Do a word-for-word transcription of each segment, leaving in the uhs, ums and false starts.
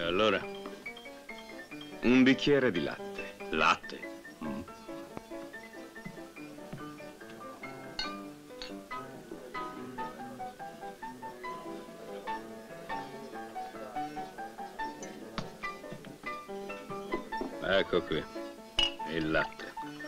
Allora, un bicchiere di latte. Latte? Mm. Ecco qui, il latte.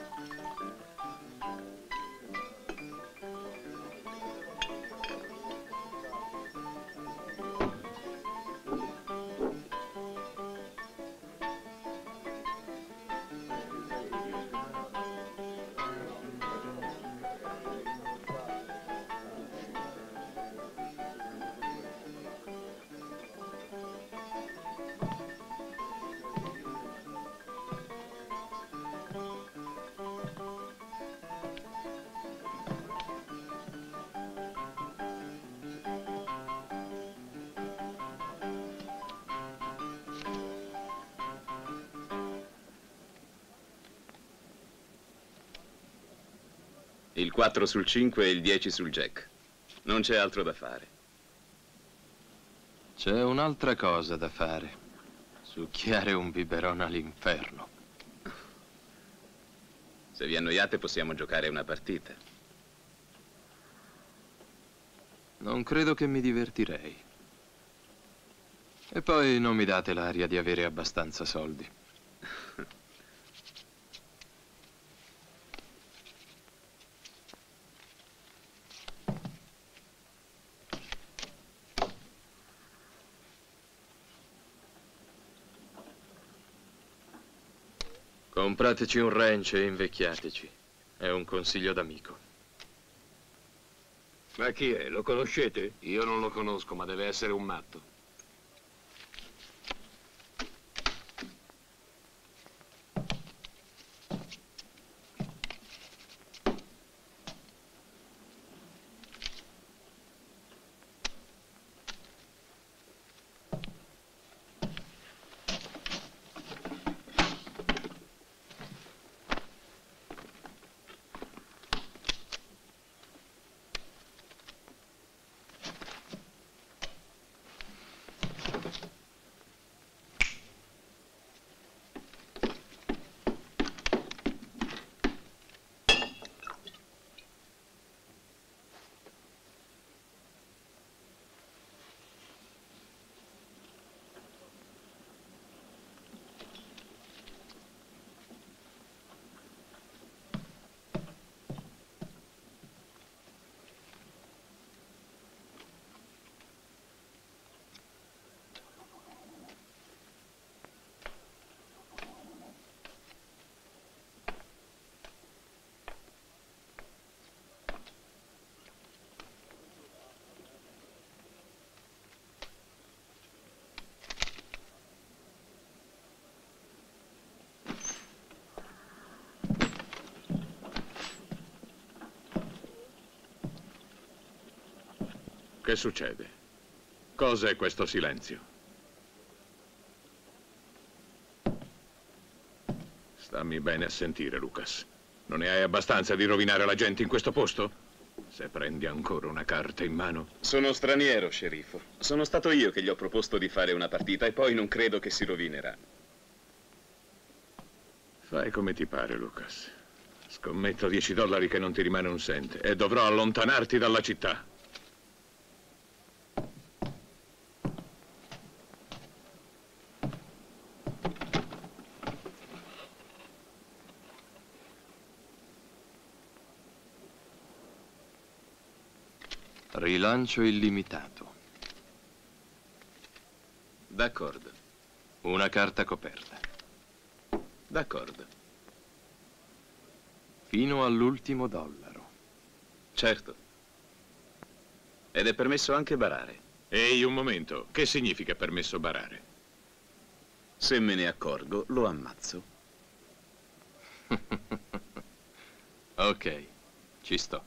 Il quattro sul cinque e il dieci sul jack. Non c'è altro da fare. C'è un'altra cosa da fare. Succhiare un biberone all'inferno. Se vi annoiate possiamo giocare una partita. Non credo che mi divertirei. E poi non mi date l'aria di avere abbastanza soldi. Comprateci un ranch e invecchiateci. È un consiglio d'amico. Ma chi è? Lo conoscete? Io non lo conosco, ma deve essere un matto. Che succede? Cos'è questo silenzio? Stammi bene a sentire, Lucas. Non ne hai abbastanza di rovinare la gente in questo posto? Se prendi ancora una carta in mano... Sono straniero, sceriffo. Sono stato io che gli ho proposto di fare una partita e poi non credo che si rovinerà. Fai come ti pare, Lucas. Scommetto dieci dollari che non ti rimane un cent e dovrò allontanarti dalla città. Rilancio illimitato. D'accordo. Una carta coperta. D'accordo. Fino all'ultimo dollaro. Certo. Ed è permesso anche barare. Ehi, un momento. Che significa permesso barare? Se me ne accorgo, lo ammazzo. Ok, ci sto.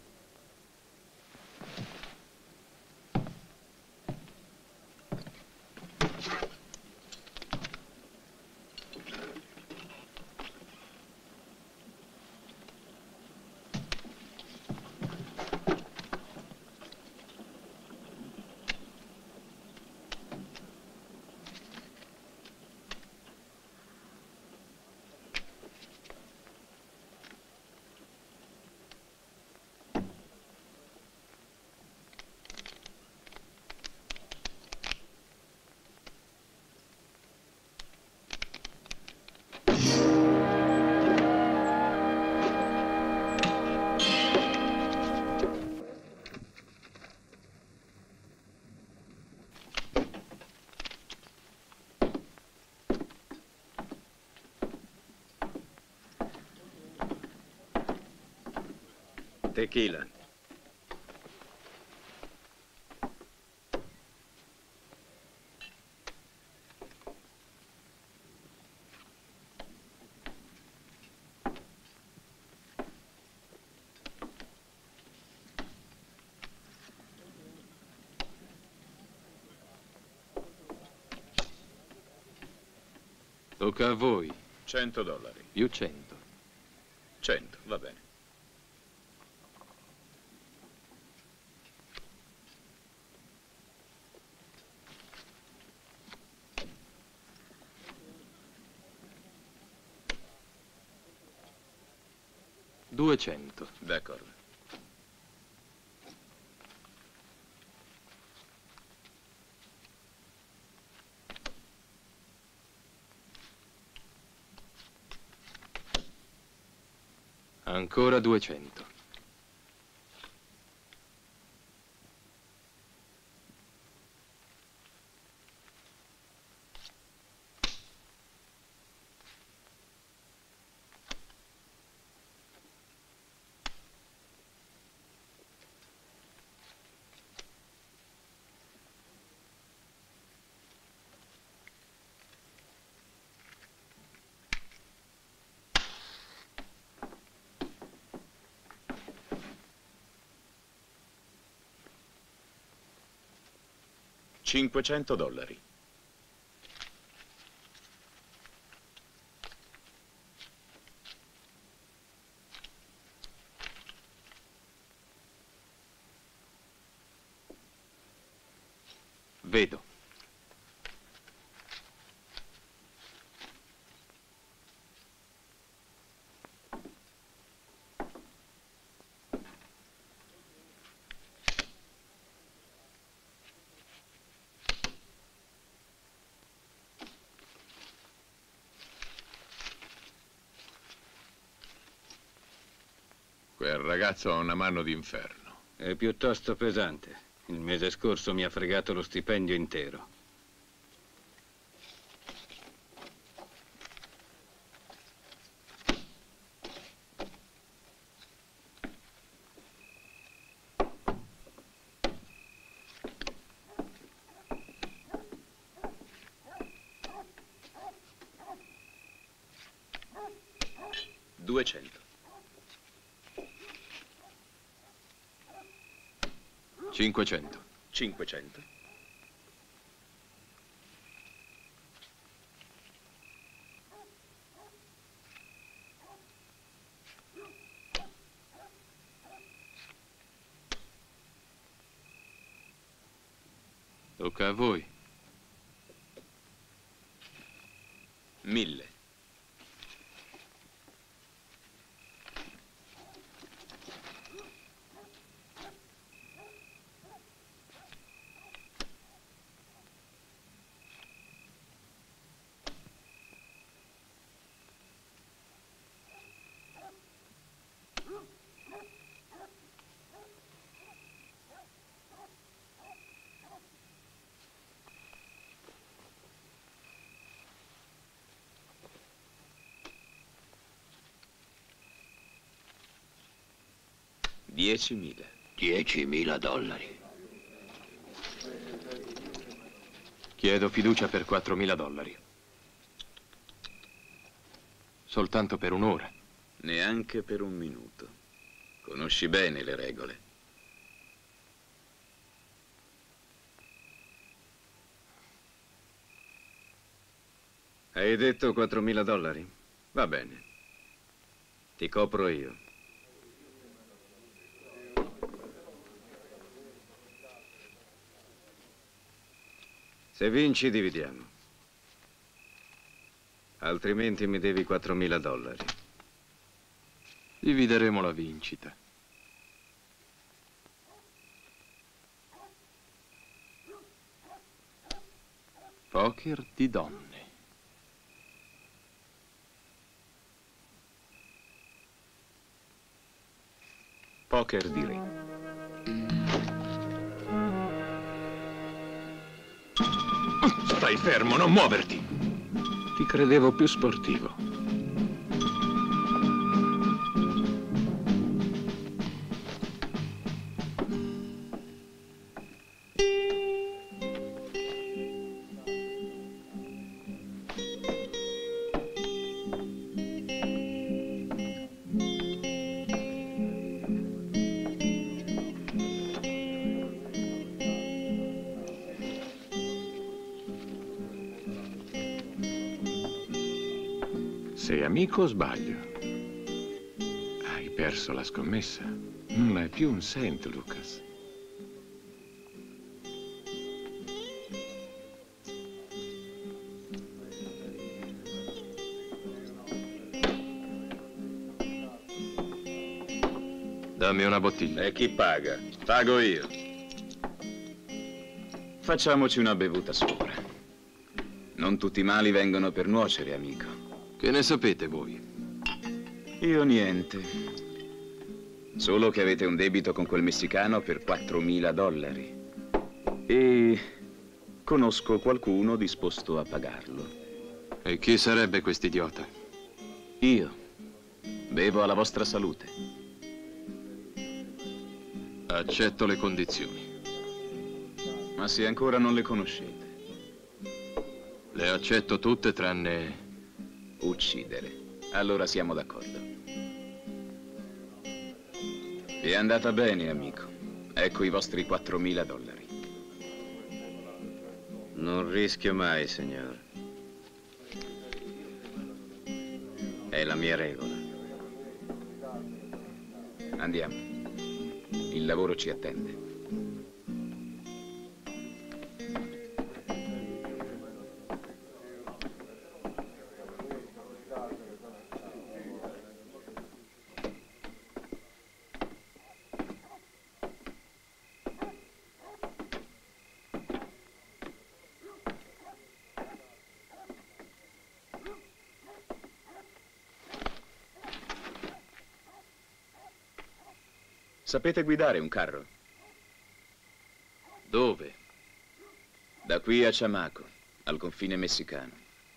Tequila. Tocca a voi. cento dollari. Più cento. cento, va bene. Duecento. D'accordo. Ancora duecento. cinquecento dollari. Vedo. Quel ragazzo ha una mano d'inferno. È piuttosto pesante. Il mese scorso mi ha fregato lo stipendio intero. duecento. Cinquecento. cinquecento. Tocca a voi. mille. diecimila. diecimila dollari. Chiedo fiducia per quattromila dollari. Soltanto per un'ora. Neanche per un minuto. Conosci bene le regole. Hai detto quattromila dollari? Va bene. Ti copro io. Se vinci, dividiamo. Altrimenti mi devi quattromila dollari. Divideremo la vincita. Poker di donne. Poker di re. Stai fermo, non muoverti! Ti credevo più sportivo. Sei amico o sbaglio? Hai perso la scommessa. Non hai più un cent, Lucas. Dammi una bottiglia. E chi paga? Pago io. Facciamoci una bevuta sopra. Non tutti i mali vengono per nuocere, amico. Che ne sapete voi? Io niente. Solo che avete un debito con quel messicano per quattromila dollari. E conosco qualcuno disposto a pagarlo. E chi sarebbe quest'idiota? Io. Bevo alla vostra salute. Accetto le condizioni. Ma se ancora non le conoscete. Le accetto tutte tranne... Uccidere. Allora siamo d'accordo. È andata bene, amico. Ecco i vostri quattromila dollari. Non rischio mai, signore. È la mia regola. Andiamo. Il lavoro ci attende. Sapete guidare un carro? Dove? Da qui a Chamaco, al confine messicano.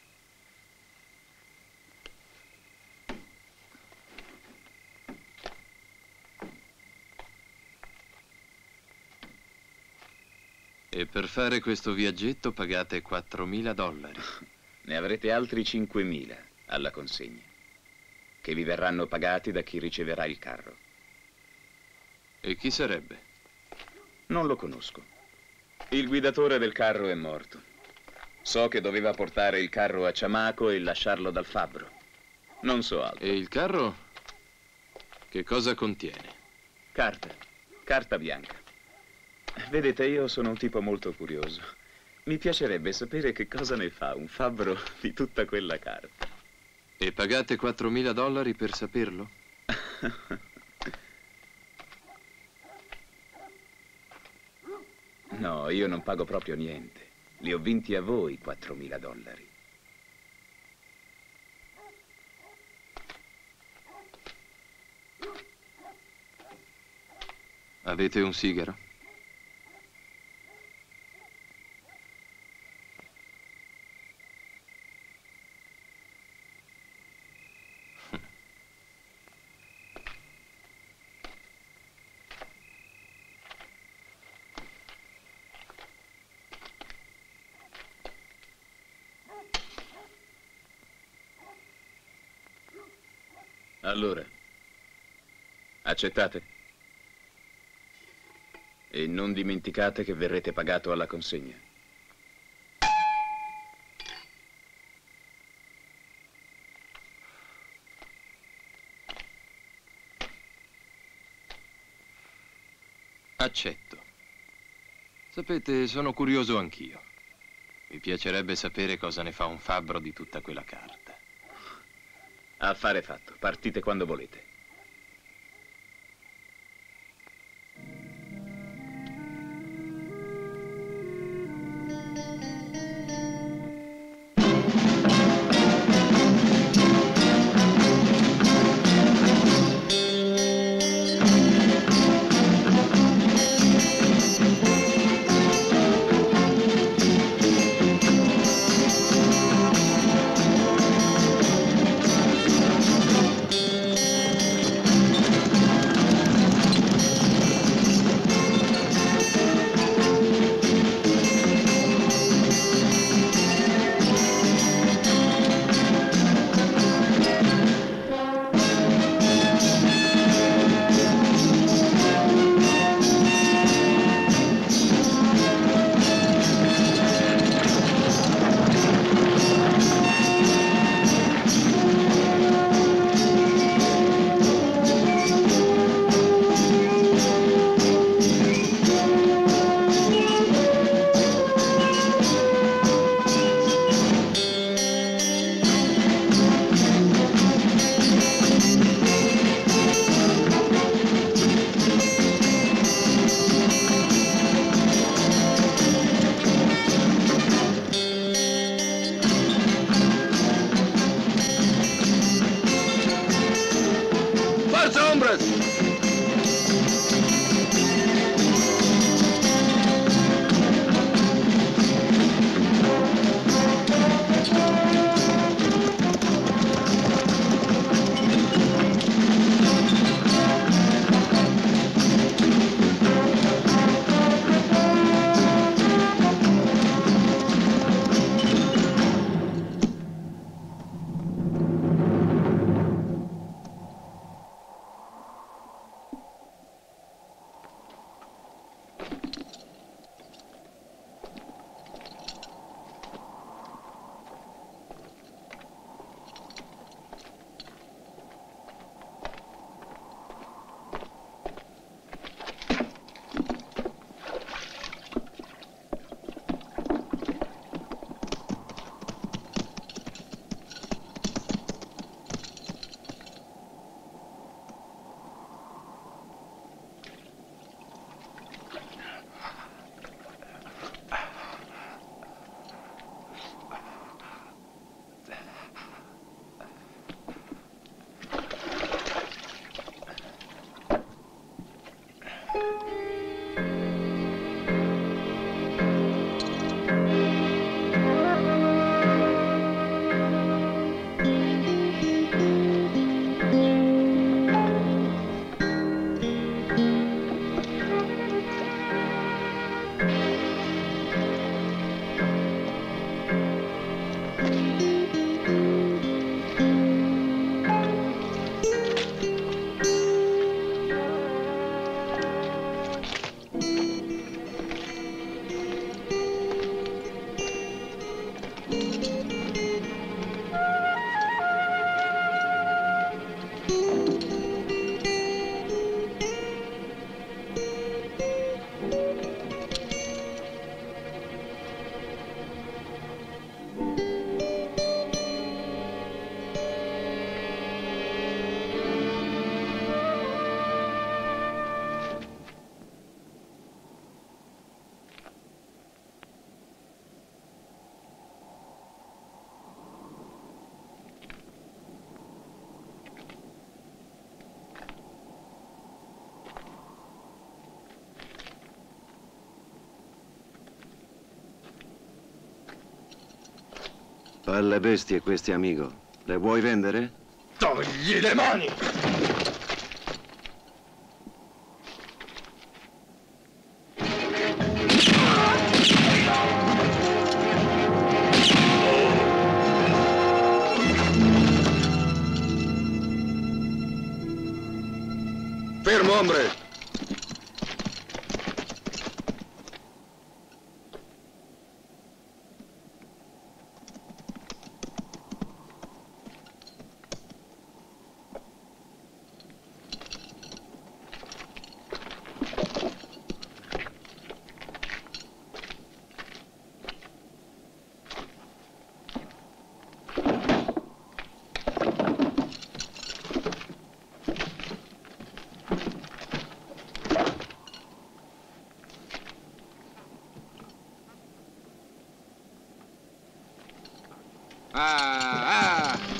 E per fare questo viaggetto pagate quattromila dollari. Ne avrete altri cinquemila alla consegna, che vi verranno pagati da chi riceverà il carro. E chi sarebbe? Non lo conosco. Il guidatore del carro è morto. So che doveva portare il carro a Chamaco e lasciarlo dal fabbro. Non so altro. E il carro? Che cosa contiene? Carta. Carta bianca. Vedete, io sono un tipo molto curioso. Mi piacerebbe sapere che cosa ne fa un fabbro di tutta quella carta. E pagate quattromila dollari per saperlo? No, io non pago proprio niente. Li ho vinti a voi quattromila dollari. Avete un sigaro? Allora, accettate? E non dimenticate che verrete pagato alla consegna. Accetto. Sapete, sono curioso anch'io. Mi piacerebbe sapere cosa ne fa un fabbro di tutta quella carta. Affare fatto. Partite quando volete. Palle bestie questi, amico. Le vuoi vendere? Togli le mani! Fermo, hombre! Ah, ah.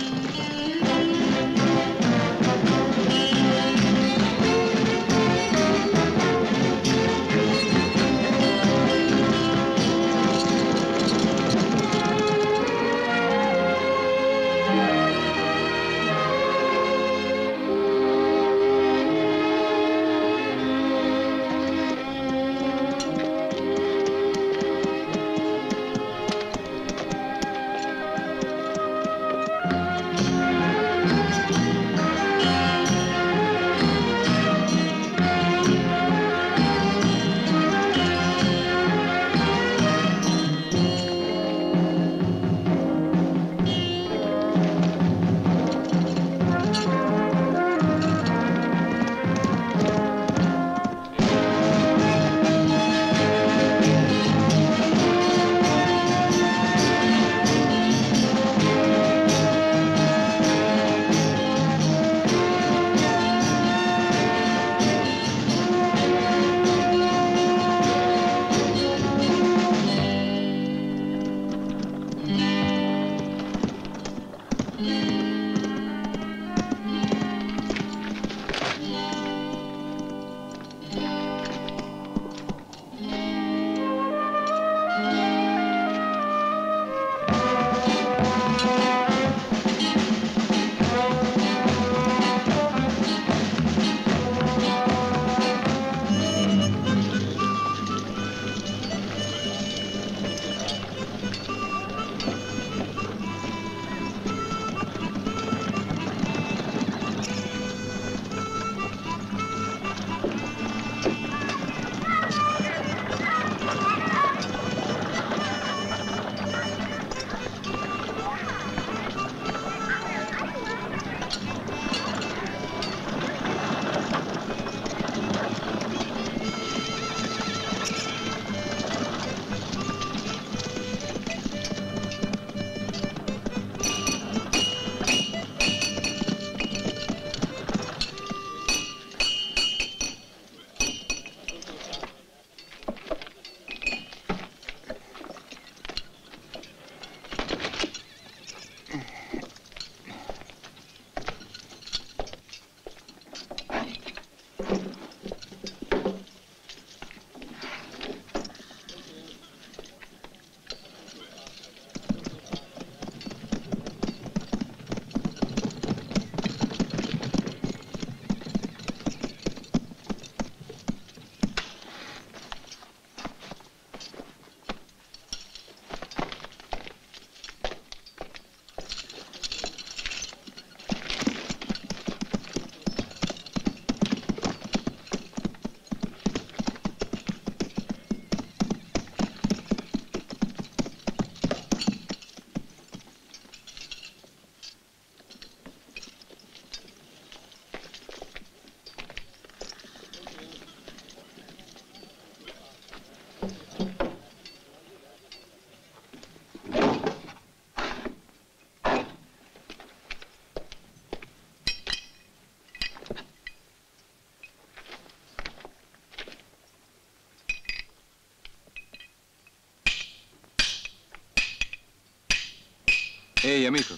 Ehi, amico.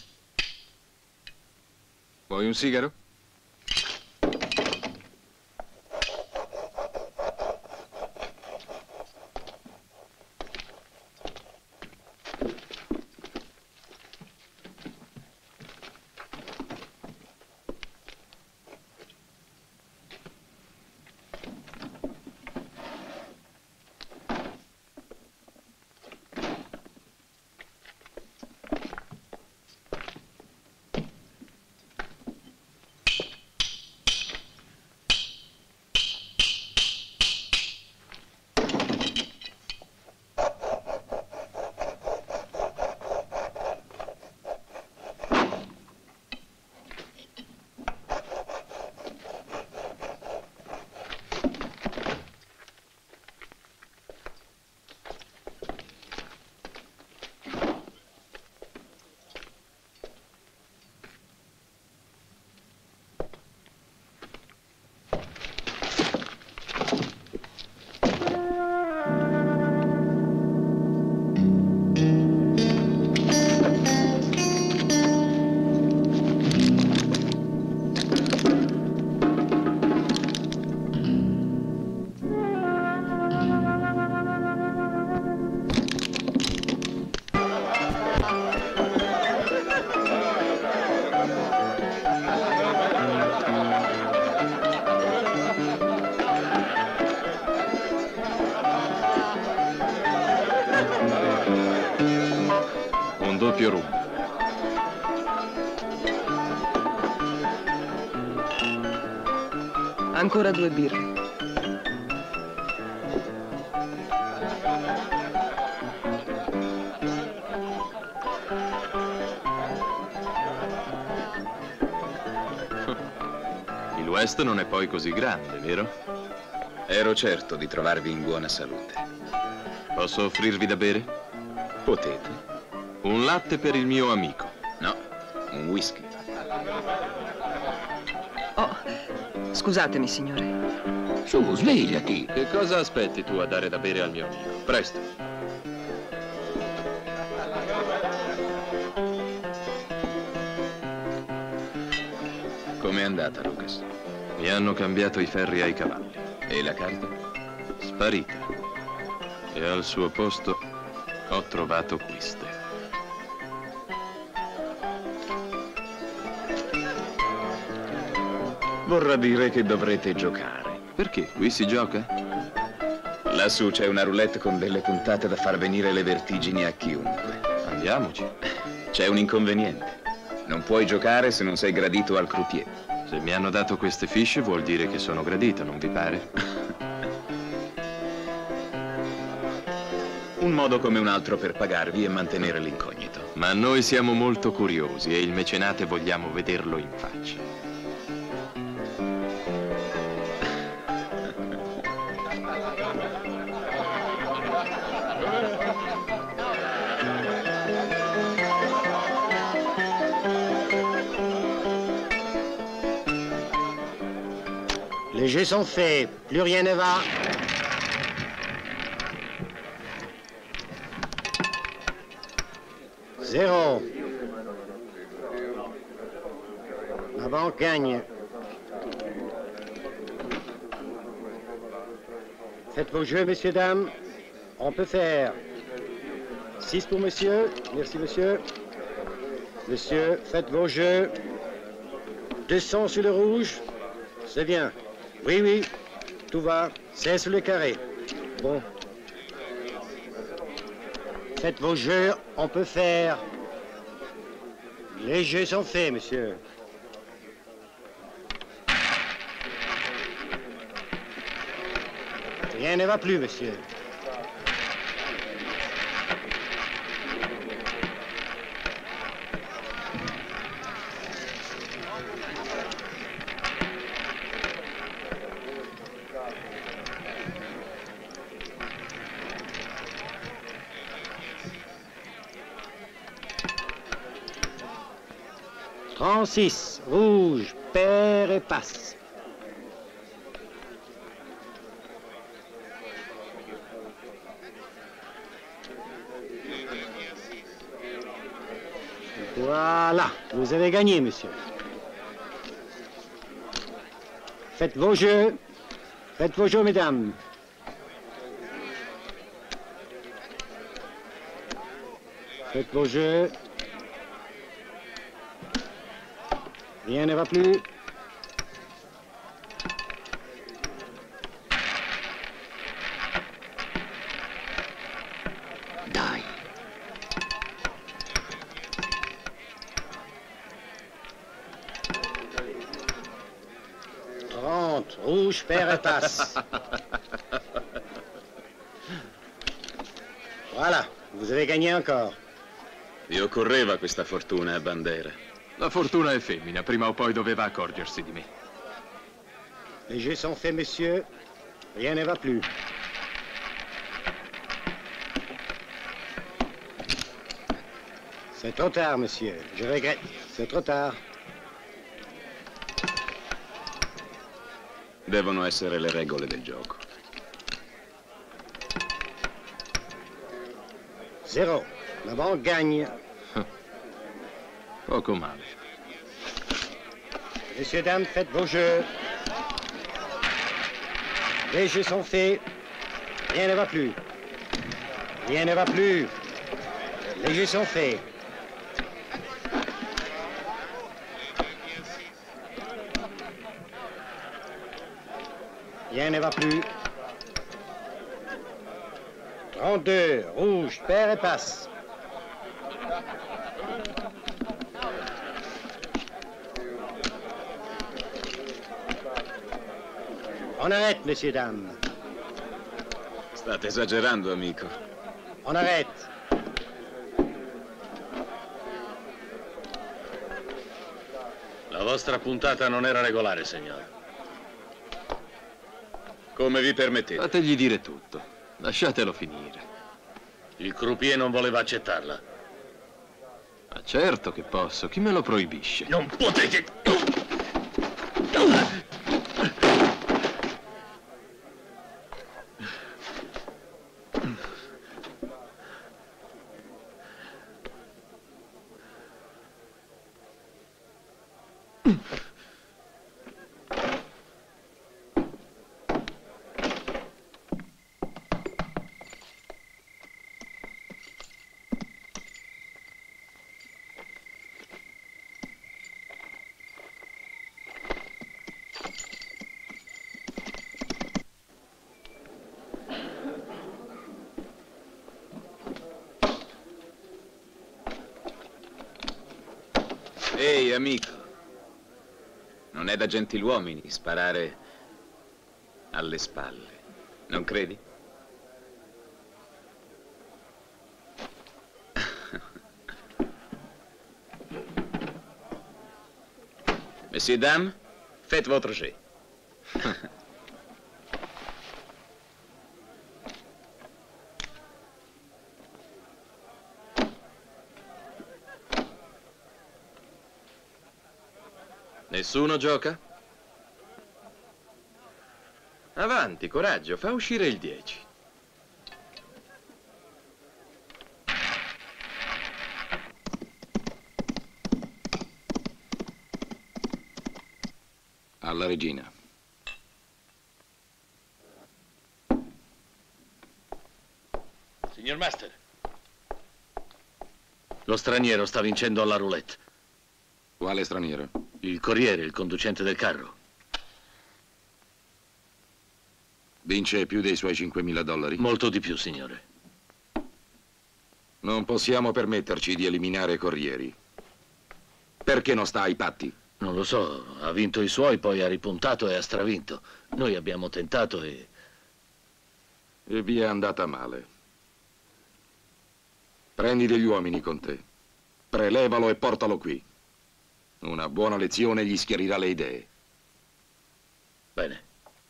Vuoi un sigaro? doppio rum. Ancora due birre. Il West non è poi così grande, vero? Ero certo di trovarvi in buona salute. Posso offrirvi da bere? Potete. Un latte per il mio amico. No, un whisky. Oh, scusatemi, signore. Su, svegliati. Che cosa aspetti tu a dare da bere al mio amico? Presto. Com'è andata, Lucas? Mi hanno cambiato i ferri ai cavalli. E la carta? Sparita. E al suo posto ho trovato queste. Vorrà dire che dovrete giocare. Perché? Qui si gioca? Lassù c'è una roulette con delle puntate da far venire le vertigini a chiunque. Andiamoci. C'è un inconveniente. Non puoi giocare se non sei gradito al croupier. Se mi hanno dato queste fiche vuol dire che sono gradito, non vi pare? Un modo come un altro per pagarvi e mantenere l'incognito. Ma noi siamo molto curiosi e il mecenate vogliamo vederlo in faccia. Les jeux sont faits, plus rien ne va. Zéro. La banque gagne. Faites vos jeux, messieurs, dames. On peut faire. Six pour monsieur. Merci, monsieur. Monsieur, faites vos jeux. deux cents sur le rouge. C'est bien. Oui, oui, tout va. C'est sur le carré. Bon. Faites vos jeux, on peut faire. Les jeux sont faits, monsieur. Rien ne va plus, monsieur. trente-six, rouge, paire et passe. Voilà, vous avez gagné, monsieur. Faites vos jeux. Faites vos jeux, mesdames. Faites vos jeux. Rien ne va plus. Dai. trente, rouge, paire et passe. Voilà, vous avez gagné encore. Vi occorreva questa fortuna a Bandera. La fortuna è femmina, prima o poi doveva accorgersi di me. Les jeux sont faits, monsieur. Rien ne va plus. C'est trop tard, monsieur. Je regrette. C'est trop tard. Devono essere le regole del gioco. Zéro. La banque gagne. Poco male. Messieurs, dames, faites vos jeux. Les jeux sont faits. Rien ne va plus. Rien ne va plus. Les jeux sont faits. Rien ne va plus. trente-deux, rouge, paire et passe. On arrête, messieurs, dames. State esagerando, amico. On arrête. La vostra puntata non era regolare, signore. Come vi permettete? Fategli dire tutto. Lasciatelo finire. Il croupier non voleva accettarla. Ma certo che posso. Chi me lo proibisce? Non potete... Ehi, amico. Non è da gentiluomini sparare alle spalle, non credi? Messieurs, dames, faites votre jet. Nessuno gioca? Avanti, coraggio, fa uscire il dieci. Alla regina. Signor Master, lo straniero sta vincendo alla roulette. Quale straniero? Il corriere, il conducente del carro. Vince più dei suoi cinquemila dollari? Molto di più, signore. Non possiamo permetterci di eliminare corrieri. Perché non sta ai patti? Non lo so, ha vinto i suoi, poi ha ripuntato e ha stravinto. Noi abbiamo tentato e... E vi è andata male. Prendi degli uomini con te. Prelevalo e portalo qui. Una buona lezione gli schiarirà le idee. Bene.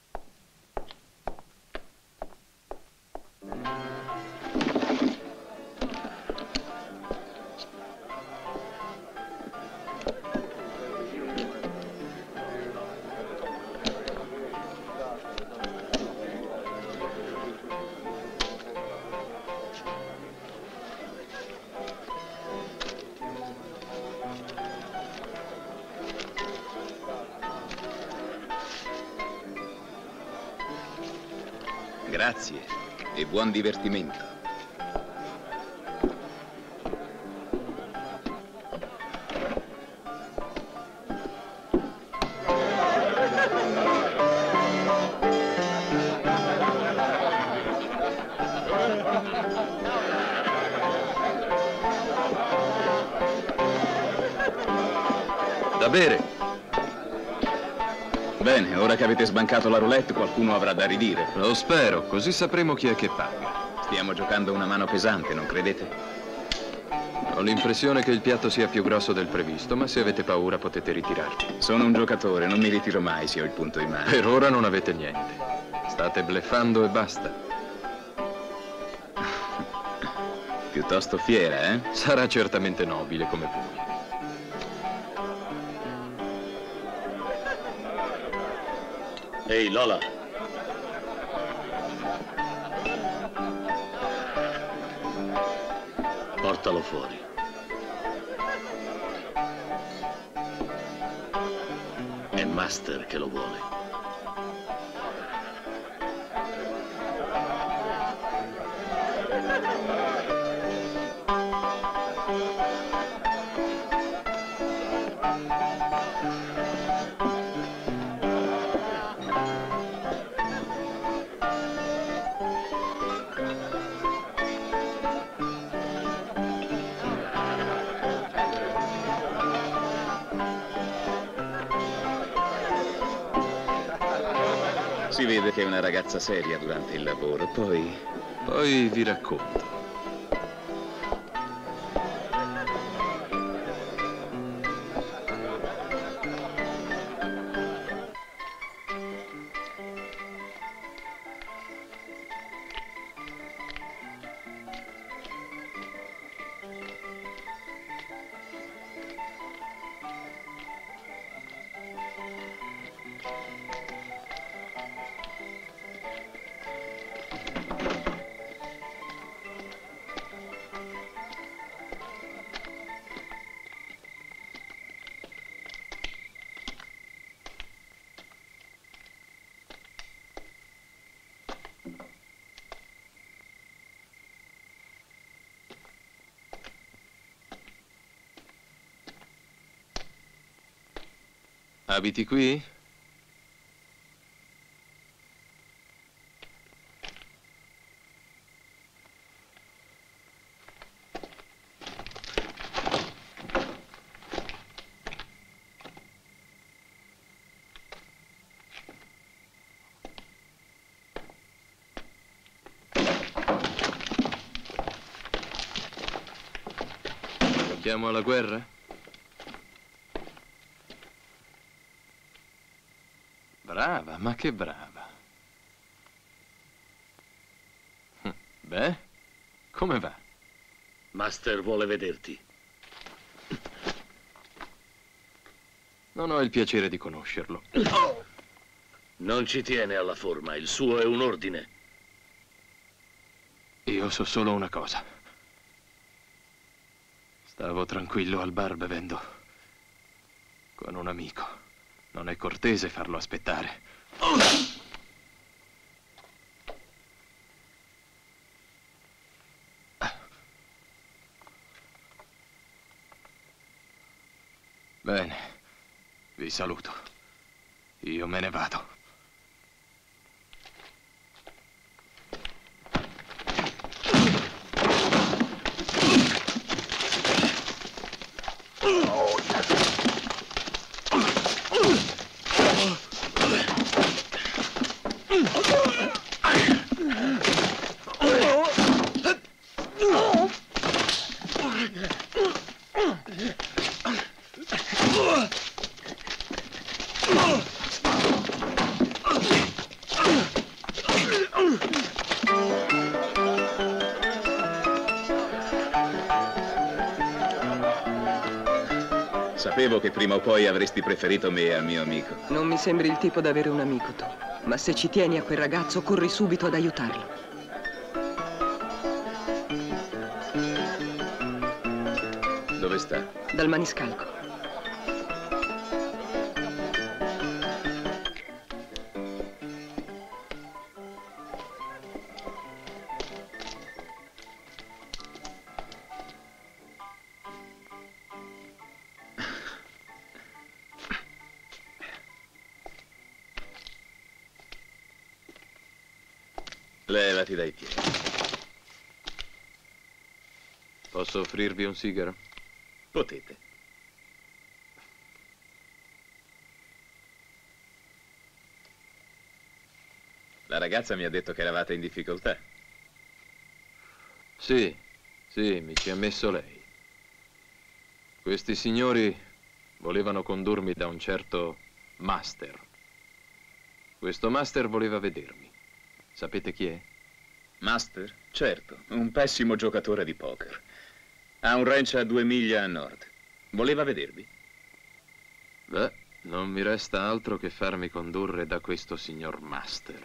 Grazie e buon divertimento. Da bere. Bene, ora che avete sbancato la roulette, qualcuno avrà da ridire. Lo spero, così sapremo chi è che paga. Stiamo giocando una mano pesante, non credete? Ho l'impressione che il piatto sia più grosso del previsto, ma se avete paura potete ritirarvi. Sono un giocatore, non mi ritiro mai se ho il punto in mano. Per ora non avete niente. State bleffando e basta. Piuttosto fiera, eh? Sarà certamente nobile come voi. Ehi, Lola. Portalo fuori. È Master che lo vuole. Si vede che è una ragazza seria durante il lavoro, poi... Poi vi racconto. Abiti qui? Giochiamo alla guerra? Brava, ma che brava. Beh, come va? Master vuole vederti. Non ho il piacere di conoscerlo. Non ci tiene alla forma, il suo è un ordine. Io so solo una cosa. Stavo tranquillo al bar bevendo con un amico. Non è cortese farlo aspettare. Bene, vi saluto. Io me ne vado. Sapevo che prima o poi avresti preferito me al mio amico. Non mi sembri il tipo da avere un amico tu, ma se ci tieni a quel ragazzo corri subito ad aiutarlo. Dove sta? Dal maniscalco. Levati dai piedi. Posso offrirvi un sigaro? Potete. La ragazza mi ha detto che eravate in difficoltà. Sì, sì, mi ci ha messo lei. Questi signori volevano condurmi da un certo master. Questo master voleva vedermi. Sapete chi è? Master? Certo, un pessimo giocatore di poker. Ha un ranch a due miglia a nord. Voleva vedervi? Beh, non mi resta altro che farmi condurre da questo signor Master.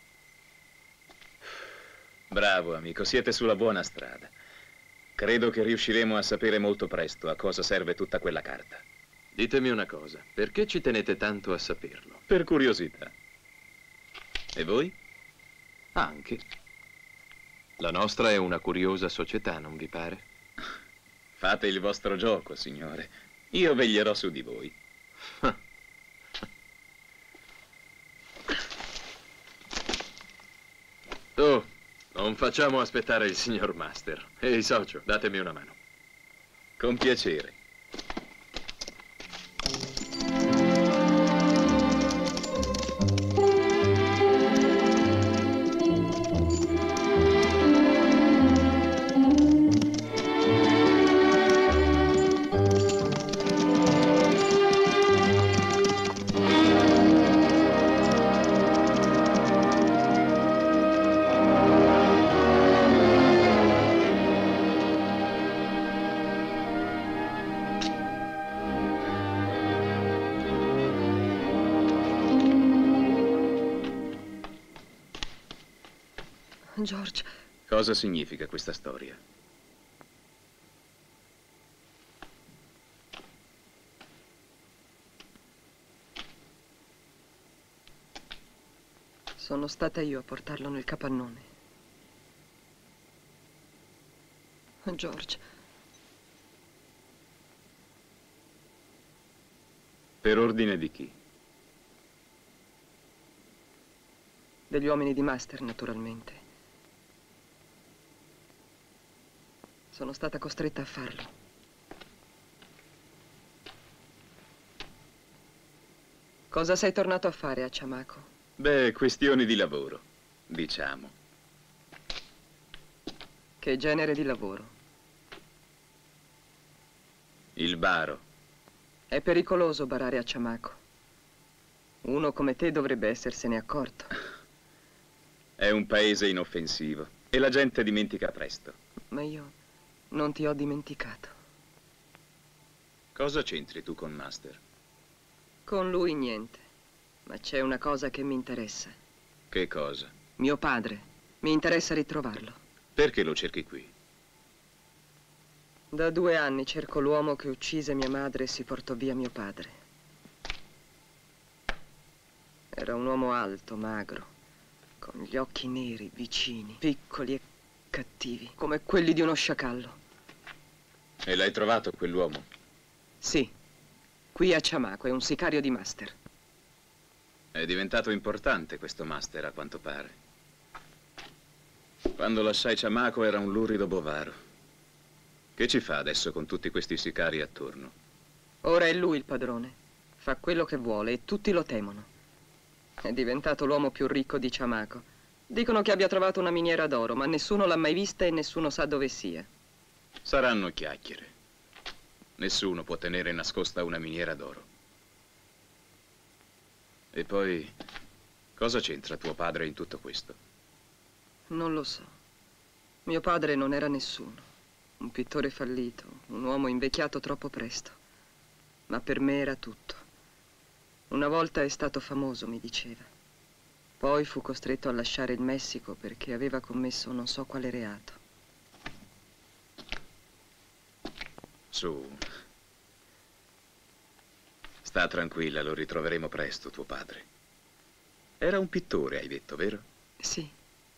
Bravo, amico, siete sulla buona strada. Credo che riusciremo a sapere molto presto a cosa serve tutta quella carta. Ditemi una cosa, perché ci tenete tanto a saperlo? Per curiosità. E voi? Anche. La nostra è una curiosa società, non vi pare? Fate il vostro gioco, signore. Io veglierò su di voi. Oh, non facciamo aspettare il signor Master. Ehi, socio, datemi una mano. Con piacere. George. Cosa significa questa storia? Sono stata io a portarlo nel capannone. George. Per ordine di chi? Degli uomini di Master, naturalmente. Sono stata costretta a farlo. Cosa sei tornato a fare a Ciamaco? Beh, questioni di lavoro, diciamo. Che genere di lavoro? Il baro. È pericoloso barare a Ciamaco. Uno come te dovrebbe essersene accorto. È un paese inoffensivo e la gente dimentica presto. Ma io non ti ho dimenticato. Cosa c'entri tu con Master? Con lui niente. Ma c'è una cosa che mi interessa. Che cosa? Mio padre. Mi interessa ritrovarlo. Perché lo cerchi qui? Da due anni cerco l'uomo che uccise mia madre e si portò via mio padre. Era un uomo alto, magro, con gli occhi neri, vicini, piccoli e cattivi, come quelli di uno sciacallo. E l'hai trovato quell'uomo? Sì. Qui a Ciamaco, è un sicario di Master. È diventato importante questo Master, a quanto pare. Quando lasciai Ciamaco era un lurido bovaro. Che ci fa adesso con tutti questi sicari attorno? Ora è lui il padrone. Fa quello che vuole e tutti lo temono. È diventato l'uomo più ricco di Ciamaco. Dicono che abbia trovato una miniera d'oro, ma nessuno l'ha mai vista e nessuno sa dove sia. Saranno chiacchiere. Nessuno può tenere nascosta una miniera d'oro. E poi, cosa c'entra tuo padre in tutto questo? Non lo so. Mio padre non era nessuno. Un pittore fallito, un uomo invecchiato troppo presto. Ma per me era tutto. Una volta è stato famoso, mi diceva. Poi fu costretto a lasciare il Messico perché aveva commesso non so quale reato. Su. Sta tranquilla, lo ritroveremo presto, tuo padre. Era un pittore, hai detto, vero? Sì.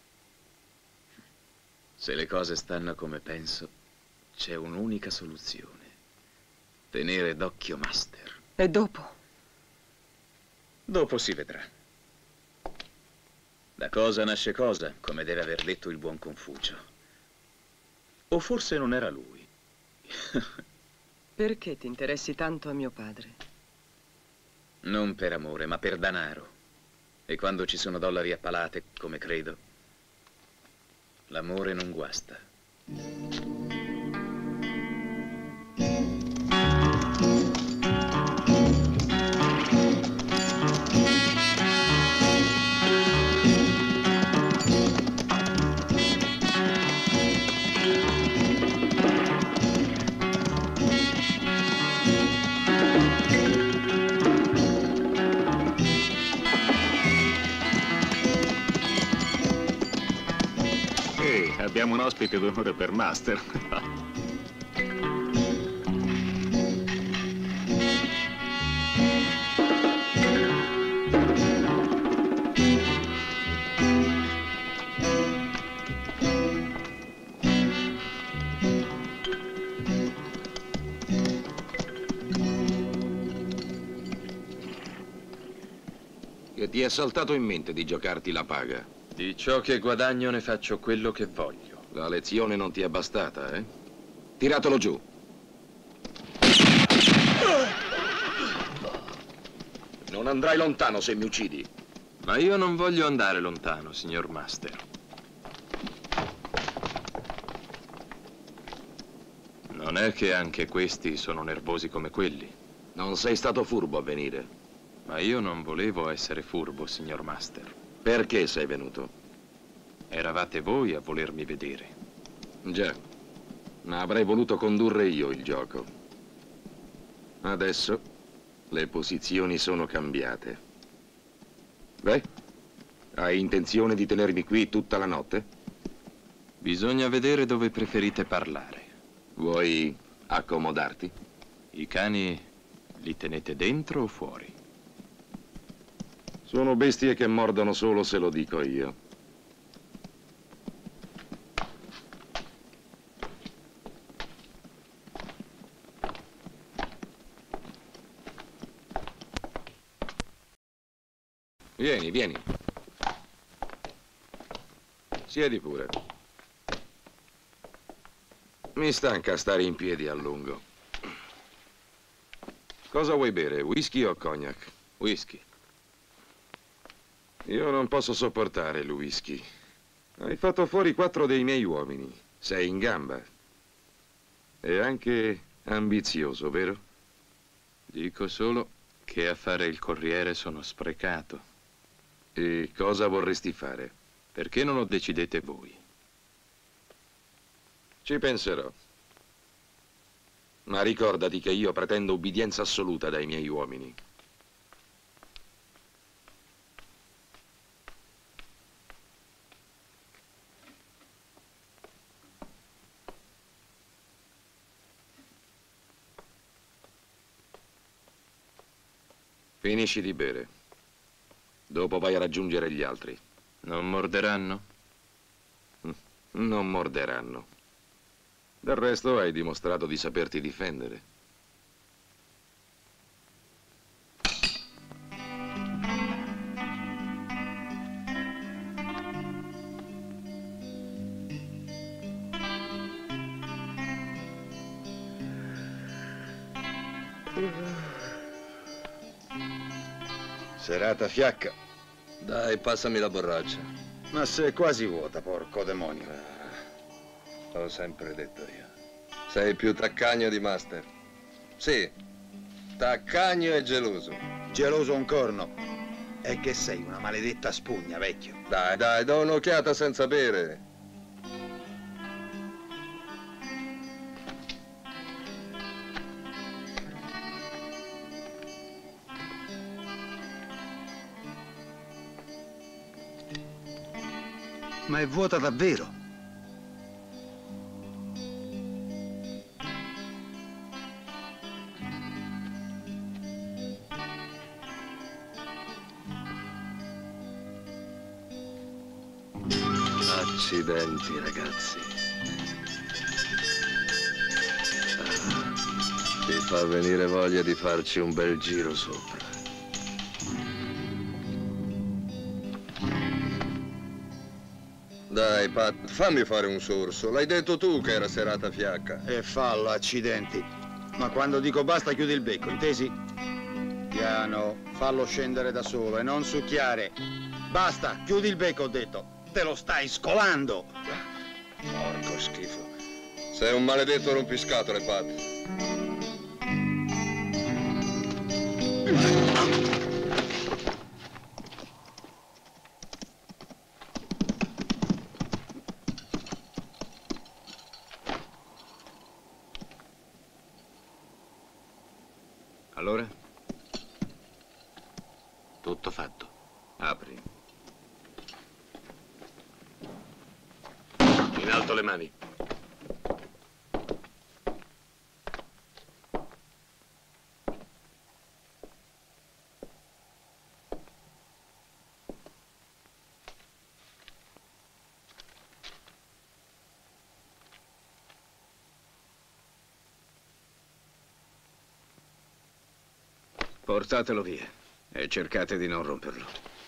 Se le cose stanno come penso, c'è un'unica soluzione. Tenere d'occhio Master. E dopo? Dopo si vedrà. Da cosa nasce cosa, come deve aver detto il buon Confucio. O forse non era lui. Perché ti interessi tanto a mio padre? Non per amore, ma per danaro. E quando ci sono dollari a palate, come credo, l'amore non guasta. Abbiamo un ospite d'onore per Master. Che ti è saltato in mente di giocarti la paga? Di ciò che guadagno ne faccio quello che voglio. La lezione non ti è bastata, eh? Tiratelo giù. Non andrai lontano se mi uccidi. Ma io non voglio andare lontano, signor Master. Non è che anche questi sono nervosi come quelli. Non sei stato furbo a venire. Ma io non volevo essere furbo, signor Master. Perché sei venuto? Eravate voi a volermi vedere. Già, ma avrei voluto condurre io il gioco. Adesso le posizioni sono cambiate. Beh, hai intenzione di tenermi qui tutta la notte? Bisogna vedere dove preferite parlare. Vuoi accomodarti? I cani li tenete dentro o fuori? Sono bestie che mordono solo se lo dico io. Vieni, vieni. Siedi pure. Mi stanca stare in piedi a lungo. Cosa vuoi bere, whisky o cognac? Whisky. Io non posso sopportare il whisky. Hai fatto fuori quattro dei miei uomini. Sei in gamba. E anche ambizioso, vero? Dico solo che a fare il corriere sono sprecato. E cosa vorresti fare? Perché non lo decidete voi? Ci penserò. Ma ricordati che io pretendo ubbidienza assoluta dai miei uomini. Finisci di bere. Dopo vai a raggiungere gli altri. Non morderanno? Non morderanno. Del resto hai dimostrato di saperti difendere. Serata fiacca. Dai, passami la borraccia. Ma sei quasi vuota, porco demonio. Ah, l'ho sempre detto io. Sei più taccagno di Master. Sì, taccagno e geloso. Geloso un corno. E che sei una maledetta spugna, vecchio. Dai, dai, do un'occhiata senza bere. Ma è vuota davvero. Accidenti, ragazzi. Ah, ti fa venire voglia di farci un bel giro sopra. Dai, Pat, fammi fare un sorso. L'hai detto tu che era serata fiacca. E fallo, accidenti. Ma quando dico basta chiudi il becco, intesi? Piano, fallo scendere da solo e non succhiare. Basta, chiudi il becco, ho detto. Te lo stai scolando. Porco schifo. Sei un maledetto rompiscatole, Pat. Allora? Tutto fatto. Apri. In alto le mani. Portatelo via e cercate di non romperlo.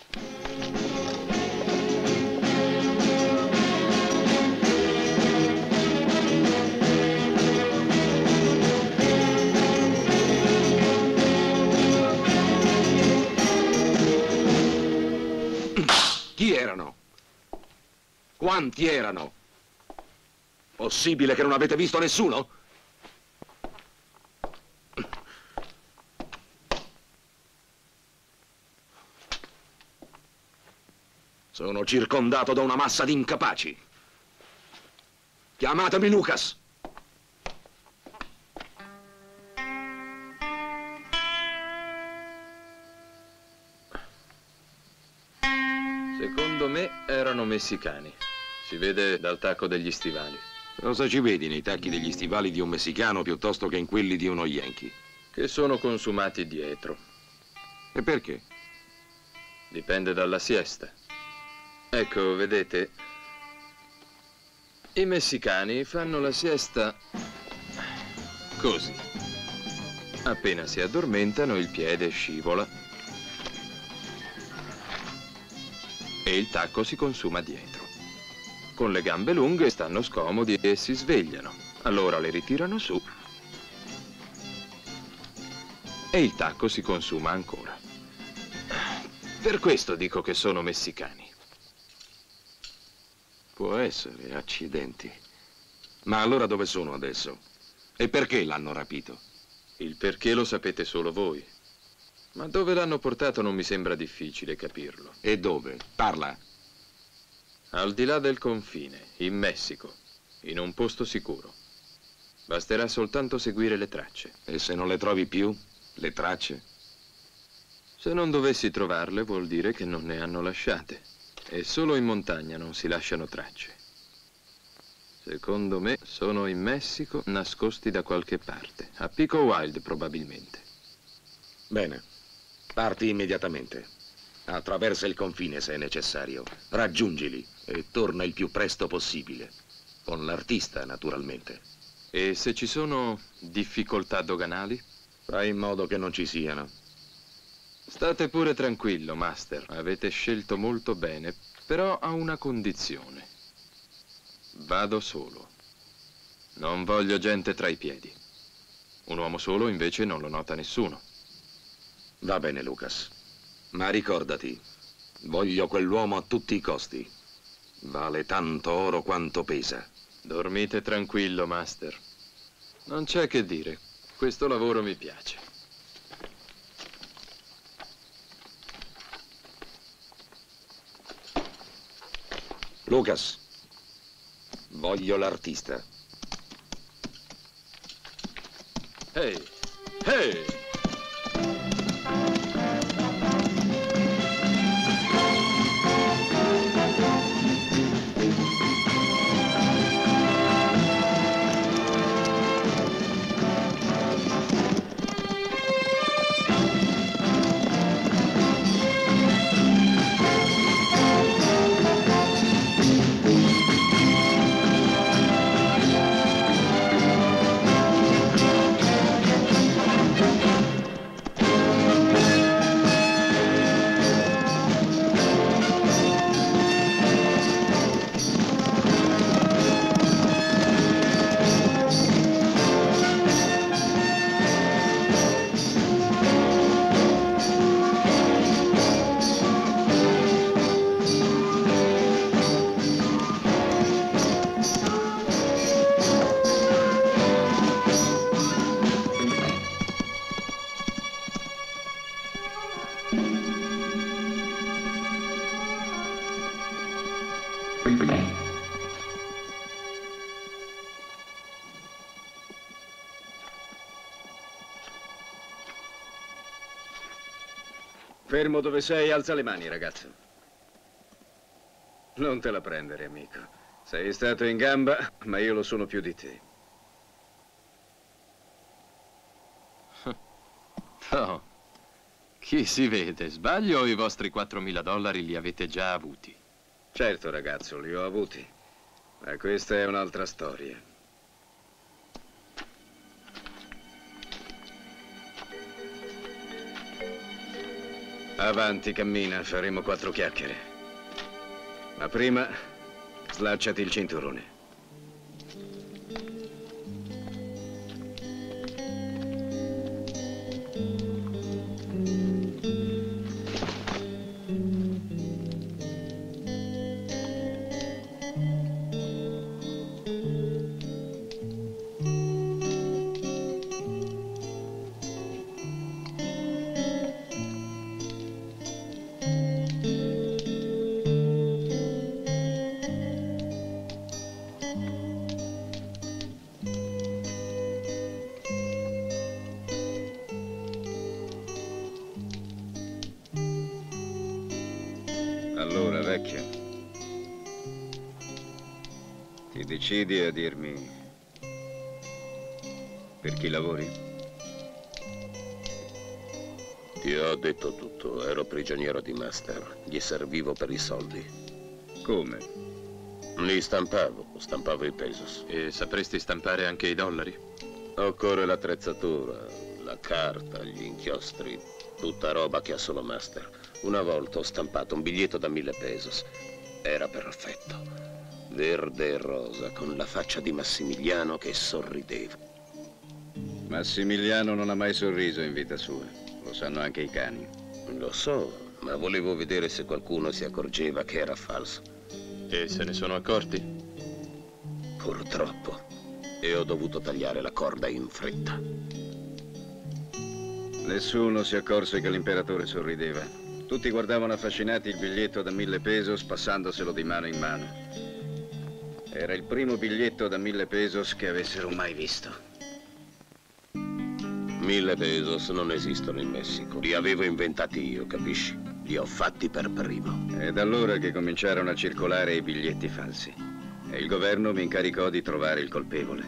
Chi erano? Quanti erano? Possibile che non avete visto nessuno? Sono circondato da una massa di incapaci. Chiamatemi Lucas. Secondo me erano messicani. Si vede dal tacco degli stivali. Cosa ci vedi nei tacchi degli stivali di un messicano piuttosto che in quelli di uno yankee? Che sono consumati dietro. E perché? Dipende dalla siesta. Ecco, vedete, i messicani fanno la siesta così. Appena si addormentano, il piede scivola e il tacco si consuma dietro. Con le gambe lunghe stanno scomodi e si svegliano. Allora le ritirano su e il tacco si consuma ancora. Per questo dico che sono messicani. Può essere, accidenti. Ma allora dove sono adesso? E perché l'hanno rapito? Il perché lo sapete solo voi. Ma dove l'hanno portato non mi sembra difficile capirlo. E dove? Parla. Al di là del confine, in Messico, in un posto sicuro. Basterà soltanto seguire le tracce. E se non le trovi più, le tracce? Se non dovessi trovarle, vuol dire che non ne hanno lasciate. E solo in montagna non si lasciano tracce. Secondo me sono in Messico, nascosti da qualche parte. A Pico Wild, probabilmente. Bene. Parti immediatamente. Attraversa il confine se è necessario. Raggiungili e torna il più presto possibile. Con l'artista, naturalmente. E se ci sono difficoltà doganali? Fai in modo che non ci siano. State pure tranquillo, Master. Avete scelto molto bene, però a una condizione. Vado solo. Non voglio gente tra i piedi. Un uomo solo invece non lo nota nessuno. Va bene, Lucas. Ma ricordati, voglio quell'uomo a tutti i costi. Vale tanto oro quanto pesa. Dormite tranquillo, Master. Non c'è che dire. Questo lavoro mi piace. Lucas, voglio l'artista. Ehi, ehi! Fermo dove sei, alza le mani, ragazzo. Non te la prendere, amico. Sei stato in gamba, ma io lo sono più di te. No. Chi si vede? Sbaglio o i vostri quattromila dollari li avete già avuti? Certo, ragazzo, li ho avuti. Ma questa è un'altra storia. Avanti, cammina, faremo quattro chiacchiere. Ma prima, slacciati il cinturone. Allora, vecchio, Ti decidi a dirmi per chi lavori? Ti ho detto tutto. Ero prigioniero di Master. Gli servivo per i soldi. Come? Li stampavo. Stampavo i pesos. E sapresti stampare anche i dollari? Occorre l'attrezzatura, la carta, gli inchiostri, tutta roba che ha solo Master. Una volta ho stampato un biglietto da mille pesos. Era perfetto. Verde e rosa, con la faccia di Massimiliano che sorrideva. Massimiliano non ha mai sorriso in vita sua. Lo sanno anche i cani. Lo so, ma volevo vedere se qualcuno si accorgeva che era falso. E se ne sono accorti? Purtroppo. E ho dovuto tagliare la corda in fretta. Nessuno si accorse che l'imperatore sorrideva. Tutti guardavano affascinati il biglietto da mille pesos passandoselo di mano in mano. Era il primo biglietto da mille pesos che avessero mai visto. Mille pesos non esistono in Messico. Li avevo inventati io, capisci? Li ho fatti per primo. È da allora che cominciarono a circolare i biglietti falsi. E il governo mi incaricò di trovare il colpevole.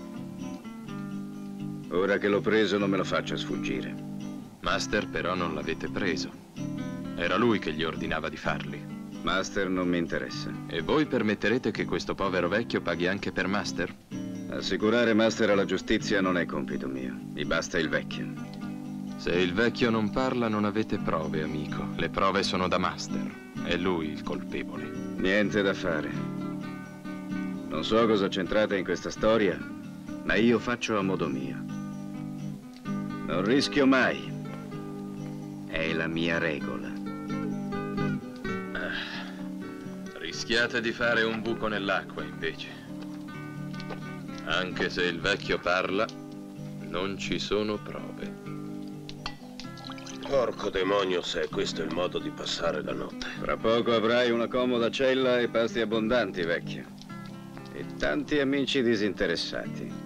Ora che l'ho preso non me lo faccio sfuggire. Master però non l'avete preso. Era lui che gli ordinava di farli. Master non mi interessa. E voi permetterete che questo povero vecchio paghi anche per Master? Assicurare Master alla giustizia non è compito mio. Mi basta il vecchio. Se il vecchio non parla non avete prove, amico. Le prove sono da Master. È lui il colpevole. Niente da fare. Non so cosa c'entrate in questa storia, ma io faccio a modo mio. Non rischio mai. È la mia regola. Rischiate di fare un buco nell'acqua, invece. Anche se il vecchio parla, non ci sono prove. Porco demonio, se questo è il modo di passare la notte. Fra poco avrai una comoda cella e pasti abbondanti, vecchio. E tanti amici disinteressati.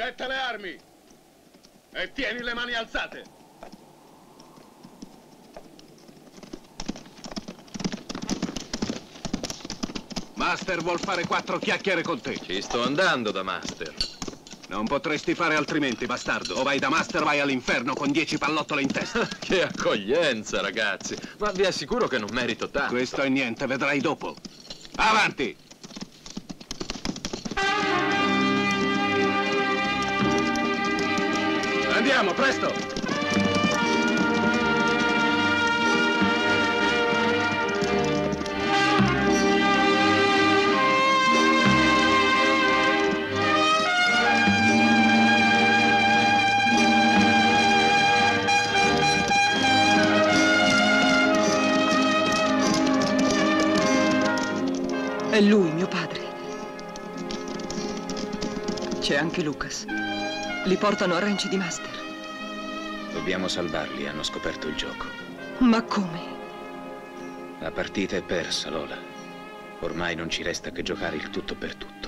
Getta le armi e tieni le mani alzate. Master vuol fare quattro chiacchiere con te. Ci sto andando da Master. Non potresti fare altrimenti, bastardo. O vai da Master o vai all'inferno con dieci pallottole in testa. Che accoglienza, ragazzi. Ma vi assicuro che non merito tanto. Questo è niente, vedrai dopo. Avanti! Andiamo, presto! È lui, mio padre. C'è anche Lucas. Li portano a ranci di Master. Dobbiamo salvarli, hanno scoperto il gioco. Ma come? La partita è persa, Lola. Ormai non ci resta che giocare il tutto per tutto.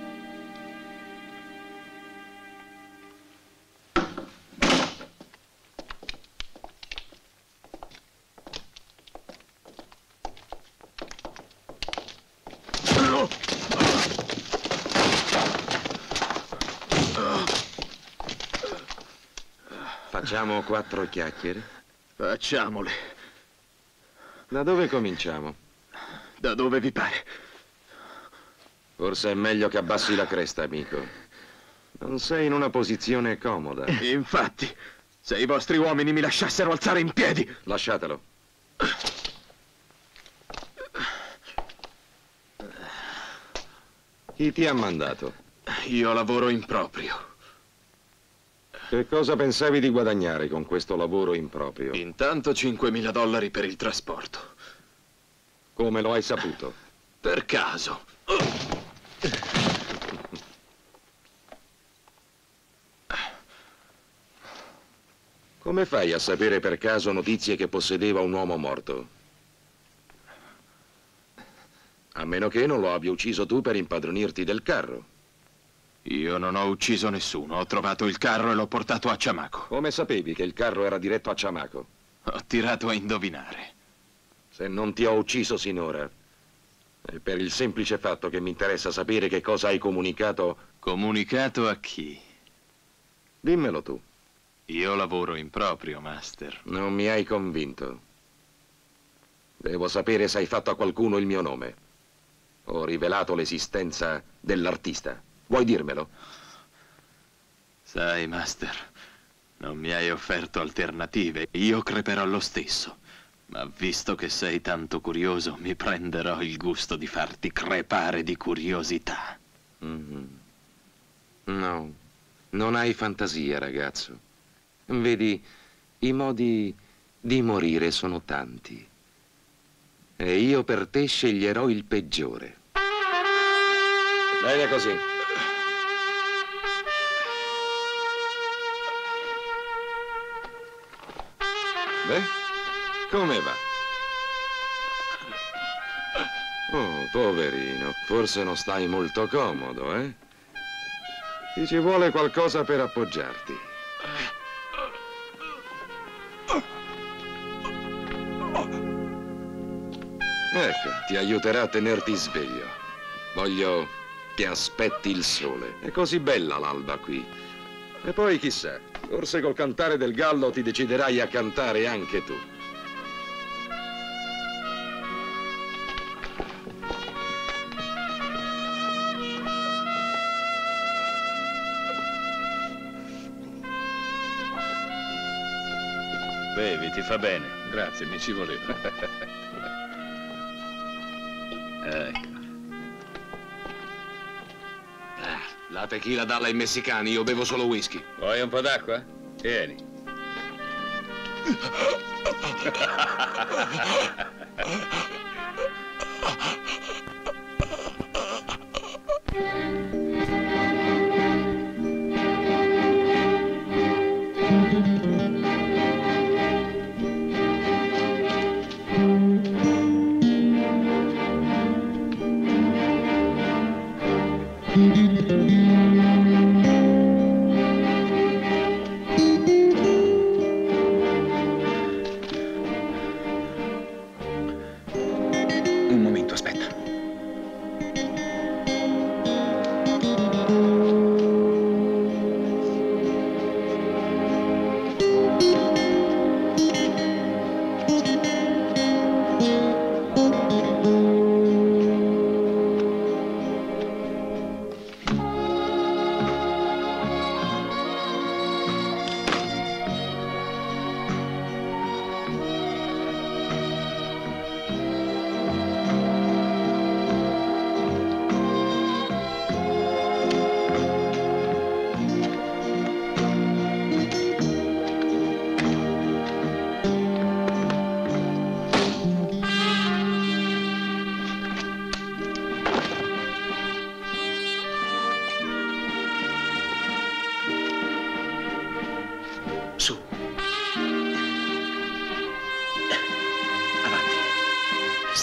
Facciamo quattro chiacchiere? Facciamole. Da dove cominciamo? Da dove vi pare. Forse è meglio che abbassi la cresta, amico. Non sei in una posizione comoda. Infatti, se i vostri uomini mi lasciassero alzare in piedi... Lasciatelo. Chi ti ha mandato? Io lavoro in proprio. Che cosa pensavi di guadagnare con questo lavoro improprio? Intanto cinquemila dollari per il trasporto. Come lo hai saputo? Per caso. Come fai a sapere per caso notizie che possedeva un uomo morto? A meno che non lo abbia ucciso tu per impadronirti del carro. Io non ho ucciso nessuno. Ho trovato il carro e l'ho portato a Ciamaco. Come sapevi che il carro era diretto a Ciamaco? Ho tirato a indovinare. Se non ti ho ucciso sinora, è per il semplice fatto che mi interessa sapere che cosa hai comunicato. Comunicato a chi? Dimmelo tu. Io lavoro in proprio, Master. Non mi hai convinto. Devo sapere se hai fatto a qualcuno il mio nome. Ho rivelato l'esistenza dell'artista. Vuoi dirmelo? Sai, Master, non mi hai offerto alternative. Io creperò lo stesso. Ma visto che sei tanto curioso, mi prenderò il gusto di farti crepare di curiosità. Mm-hmm. No, non hai fantasia, ragazzo. Vedi, i modi di morire sono tanti. E io per te sceglierò il peggiore. Bene così. Beh, come va? Oh, poverino, forse non stai molto comodo, eh? Ti ci vuole qualcosa per appoggiarti. Ecco, ti aiuterà a tenerti sveglio. Voglio che aspetti il sole. È così bella l'alba qui. E poi chissà, forse col cantare del gallo ti deciderai a cantare anche tu. Bevi, ti fa bene. Grazie, mi ci voleva. Ecco. La tequila dalla ai messicani, io bevo solo whisky. Vuoi un po' d'acqua? Tieni.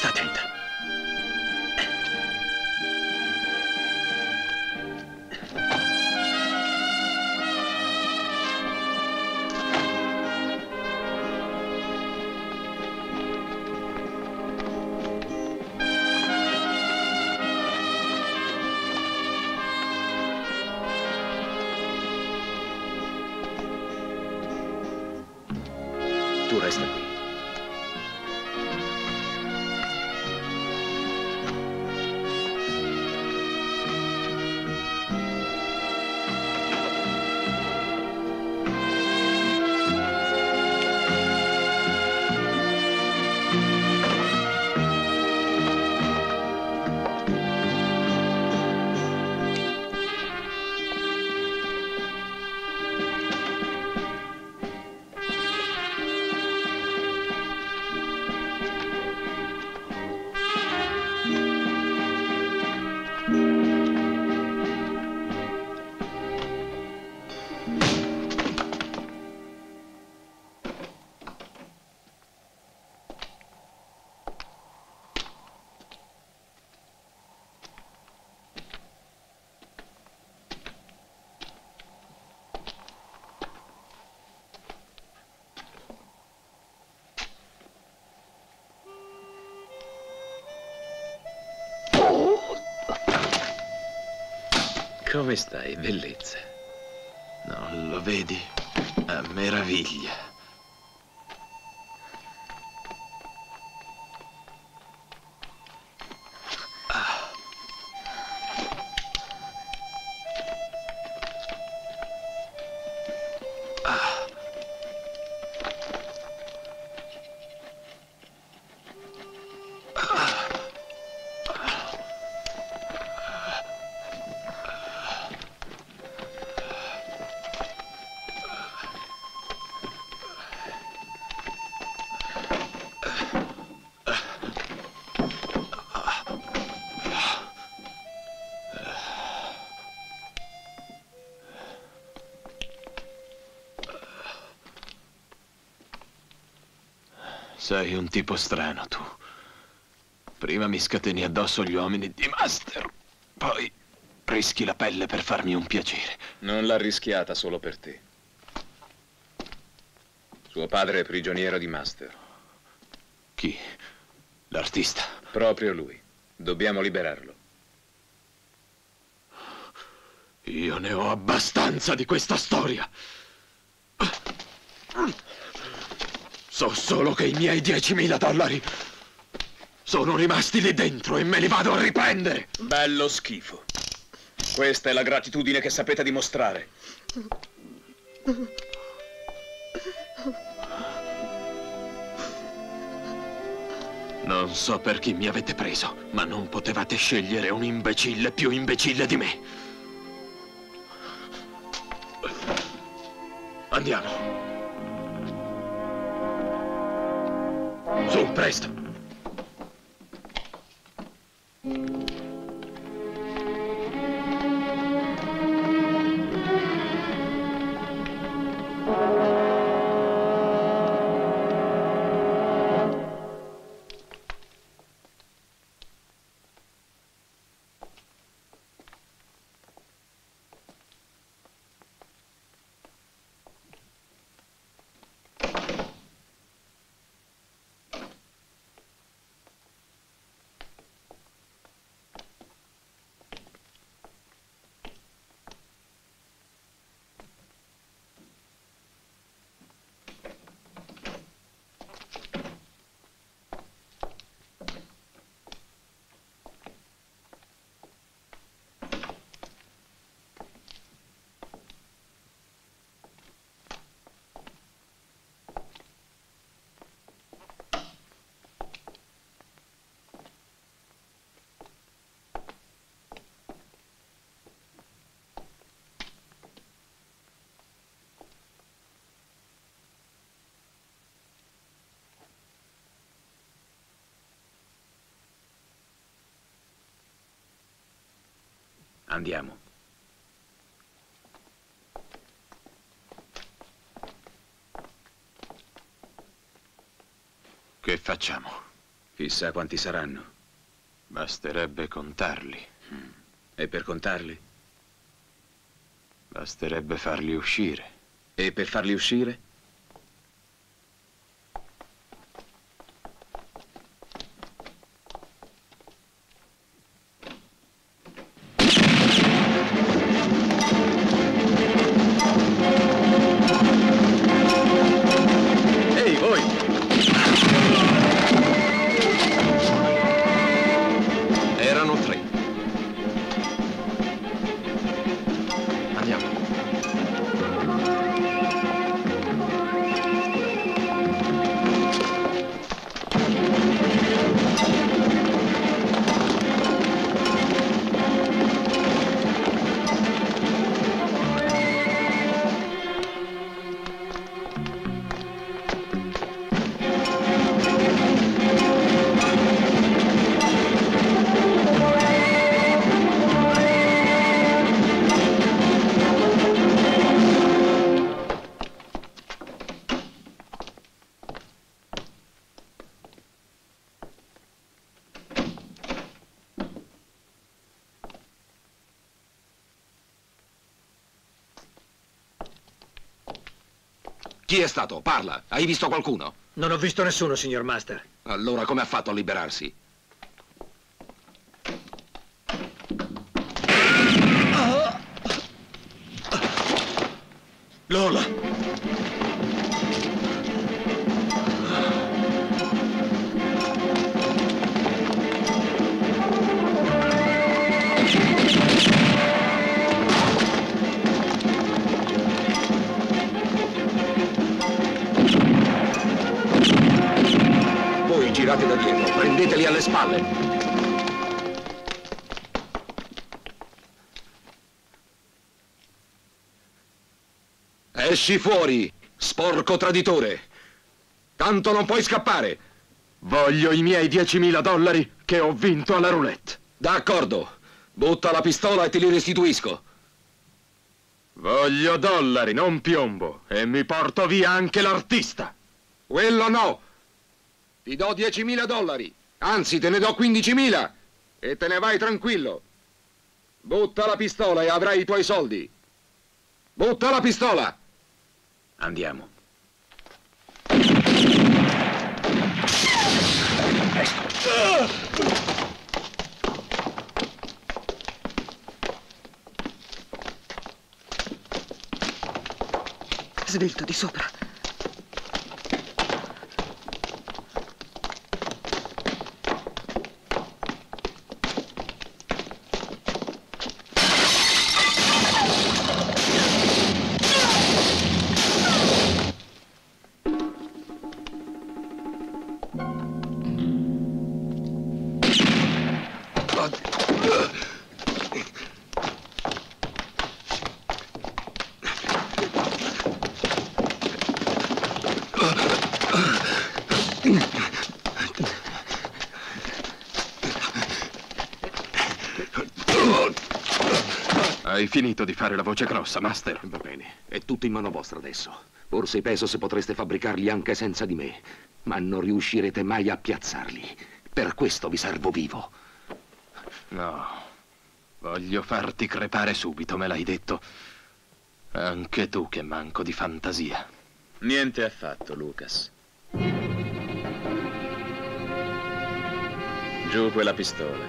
sta attenta. Tu resta qui. Come stai, bellezza? Non lo vedi? A meraviglia. Ah. Ah. Sei un tipo strano, tu. Prima mi scateni addosso gli uomini di Master, poi rischi la pelle per farmi un piacere. Non l'ha rischiata solo per te. Suo padre è prigioniero di Master. Chi? L'artista? Proprio lui. Dobbiamo liberarlo. Io ne ho abbastanza di questa storia. So solo che i miei diecimila dollari sono rimasti lì dentro e me li vado a riprendere. Bello schifo. Questa è la gratitudine che sapete dimostrare. Non so per chi mi avete preso, ma non potevate scegliere un imbecille più imbecille di me. Andiamo. Su, presto! Andiamo. Che facciamo? Chissà quanti saranno. Basterebbe contarli. E per contarli? Basterebbe farli uscire. E per farli uscire? Ehi, voi! Erano tre. Andiamo. Chi è stato? Parla. Hai visto qualcuno? Non ho visto nessuno, signor Master. Allora come ha fatto a liberarsi? Lola! Voi girate da dietro, prendeteli alle spalle. Esci fuori, sporco traditore. Tanto non puoi scappare. Voglio i miei diecimila dollari che ho vinto alla roulette. D'accordo. Butta la pistola e te li restituisco. Voglio dollari, non piombo. E mi porto via anche l'artista. Quello no. Ti do diecimila dollari. Anzi, te ne do quindicimila. E te ne vai tranquillo. Butta la pistola e avrai i tuoi soldi. Butta la pistola. Andiamo. Svelto di sopra. Hai finito di fare la voce grossa, Master? Va bene, è tutto in mano vostra adesso. Forse i pesos potreste fabbricarli anche senza di me, ma non riuscirete mai a piazzarli. Per questo vi servo vivo. No, voglio farti crepare subito, me l'hai detto. Anche tu che manco di fantasia. Niente affatto, Lucas. Giù quella pistola.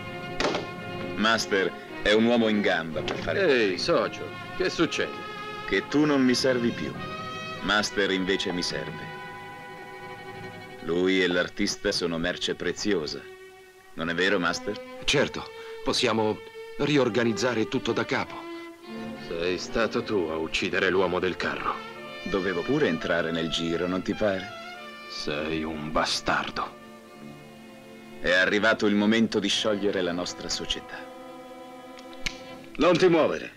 Master è un uomo in gamba per fare... Ehi, socio, che succede? Che tu non mi servi più. Master invece mi serve. Lui e l'artista sono merce preziosa. Non è vero, Master? Certo, possiamo riorganizzare tutto da capo. Sei stato tu a uccidere l'uomo del carro. Dovevo pure entrare nel giro, non ti pare? Sei un bastardo. È arrivato il momento di sciogliere la nostra società. Non ti muovere.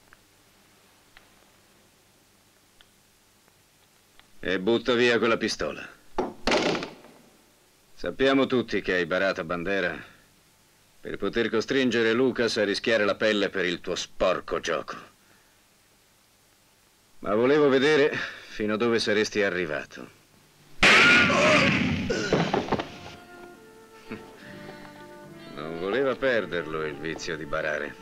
E butta via quella pistola. Sappiamo tutti che hai barato a Bandera per poter costringere Lucas a rischiare la pelle per il tuo sporco gioco. Ma volevo vedere fino a dove saresti arrivato. perderlo il vizio di barare.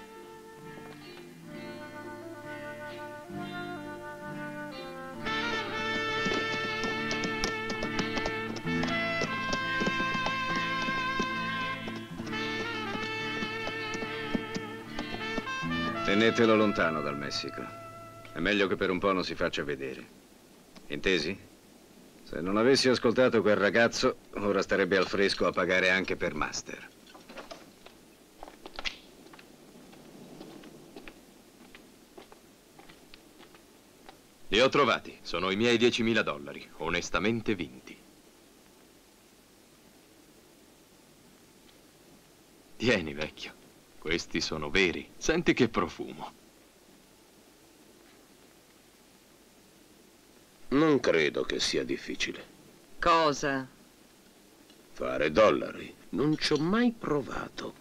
Tenetelo lontano dal Messico. È meglio che per un po' non si faccia vedere. Intesi? Se non avessi ascoltato quel ragazzo, ora starebbe al fresco a pagare anche per Master. Li ho trovati. Sono i miei diecimila dollari, onestamente vinti. Tieni, vecchio. Questi sono veri. Senti che profumo. Non credo che sia difficile. Cosa? Fare dollari. Non ci ho mai provato.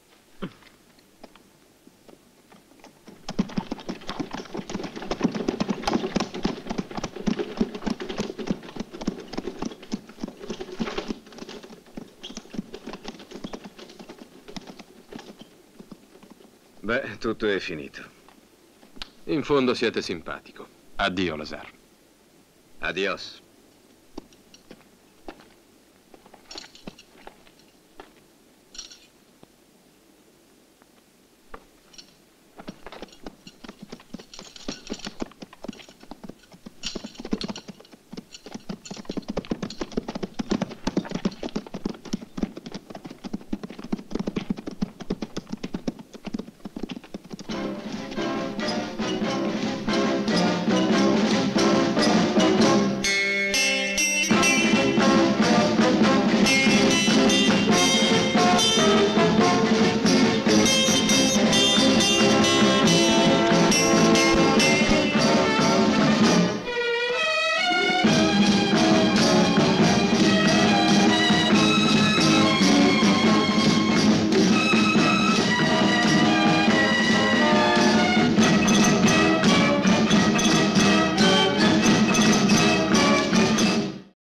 Beh, tutto è finito. In fondo siete simpatico. Addio, Lazar. Adios.